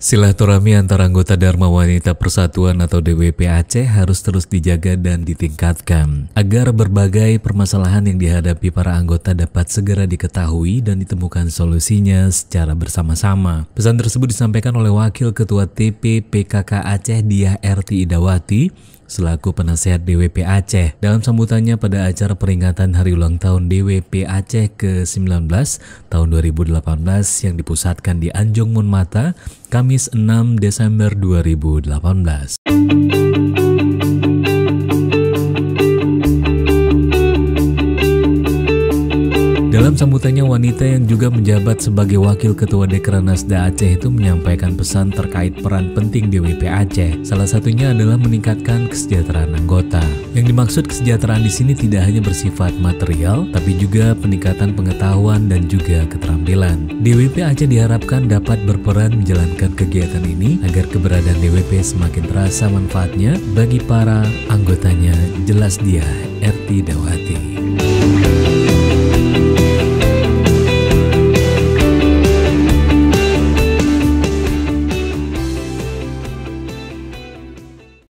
Silaturahmi antara anggota Dharma Wanita Persatuan atau DWP Aceh harus terus dijaga dan ditingkatkan agar berbagai permasalahan yang dihadapi para anggota dapat segera diketahui dan ditemukan solusinya secara bersama-sama. Pesan tersebut disampaikan oleh Wakil Ketua TP PKK Aceh Diah RT Idawati selaku penasehat DWP Aceh dalam sambutannya pada acara peringatan Hari Ulang Tahun DWP Aceh ke-19 tahun 2018 yang dipusatkan di Anjung Monmata, Kamis 6 Desember 2018. Dalam sambutannya, wanita yang juga menjabat sebagai Wakil Ketua Dekranasda Aceh itu menyampaikan pesan terkait peran penting DWP Aceh. Salah satunya adalah meningkatkan kesejahteraan anggota. Yang dimaksud kesejahteraan di sini tidak hanya bersifat material, tapi juga peningkatan pengetahuan dan juga keterampilan. DWP Aceh diharapkan dapat berperan menjalankan kegiatan ini agar keberadaan DWP semakin terasa manfaatnya bagi para anggotanya. Jelas Diah RT Idawati.